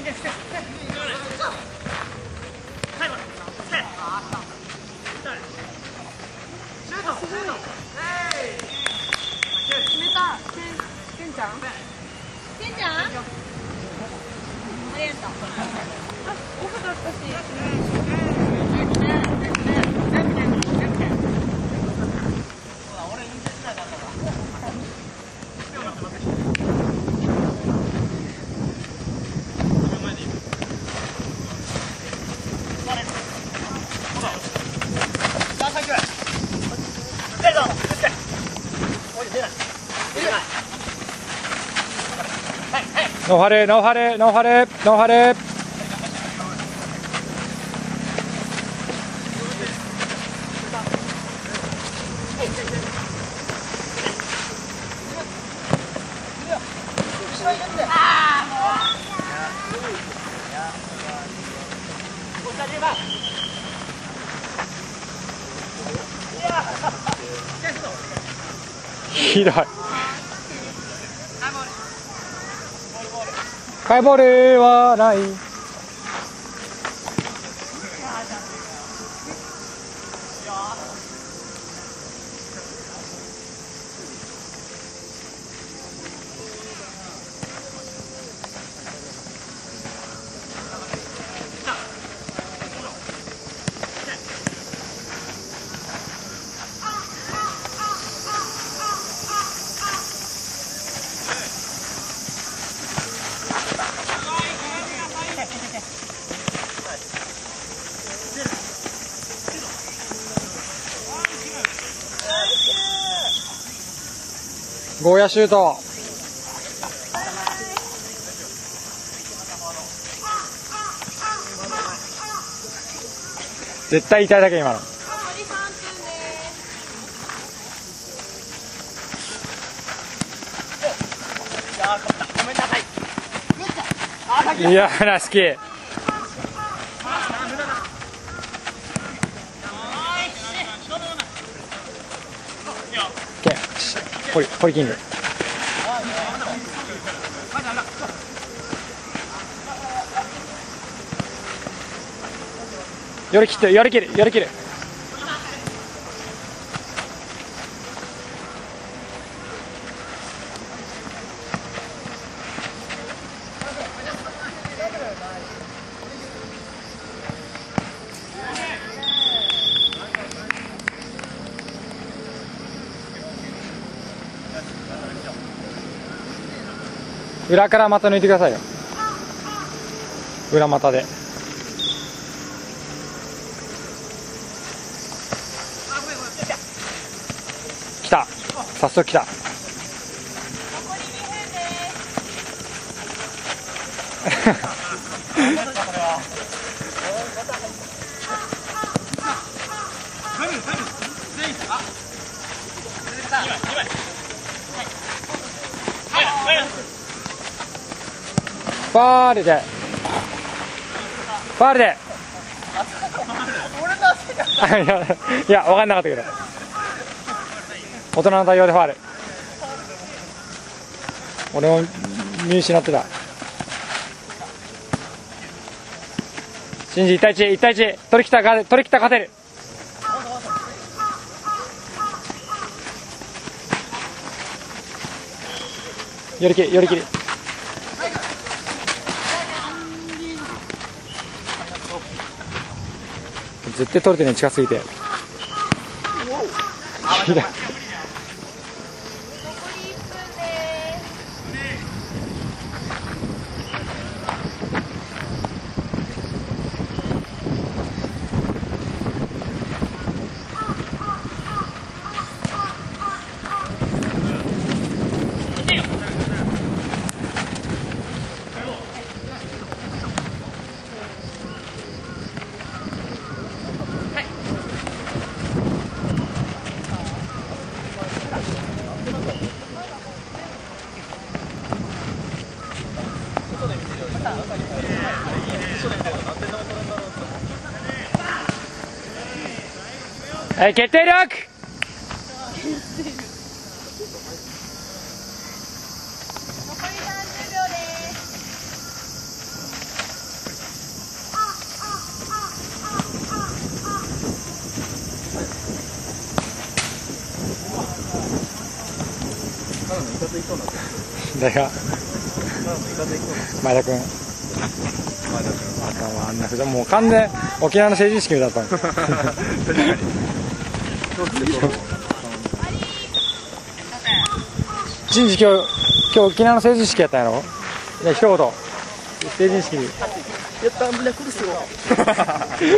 ノーハレ、ノーハレ、ノーハレ、ノーハレ。ひどい。カイボールはない。ゴーヤシュート。絶対痛いだけ今の。いやーナイスキー。ホリキング。寄り切って寄り切る寄り切る。裏から股抜いてくださいよ。裏股で。来た。早速来た。ファールでファールでいや分かんなかったけど大人の対応でファール。俺も見失ってた。シンジ1対1、1対1、取り切った勝てる。寄り切り寄り切り。絶対取れてね、近すぎて。はい、決定力。残り30秒です。 誰が前田君。あんなふざもう完全沖縄の成人式だったの。真治今日沖縄の成人式やったんやろ。いや一言成人式。